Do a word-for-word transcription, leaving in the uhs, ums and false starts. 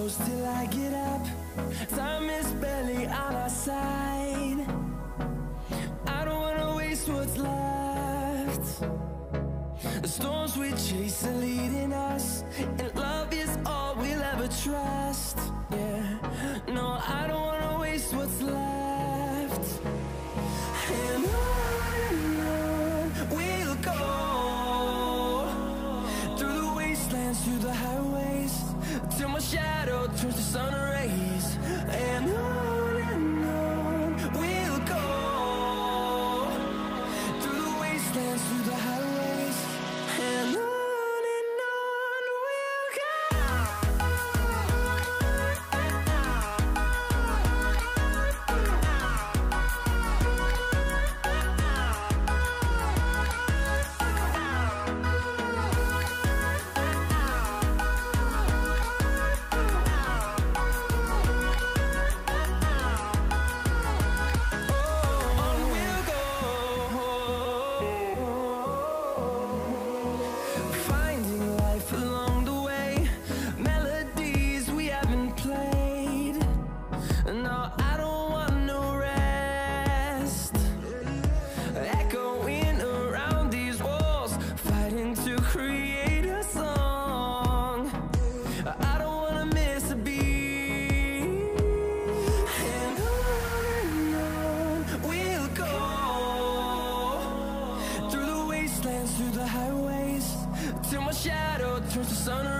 close till I get up. Time is barely on our side. I don't wanna waste what's left. The storms we chase are leading us, and love is all we'll ever trust. Yeah, no, I don't wanna waste what's left. And on and on we'll go, through the wastelands, through the highways, till my shadow turns to sun rays. And on and on we'll go, through the wastelands, through the highways, and on. Through the highways, till my shadow turns to sun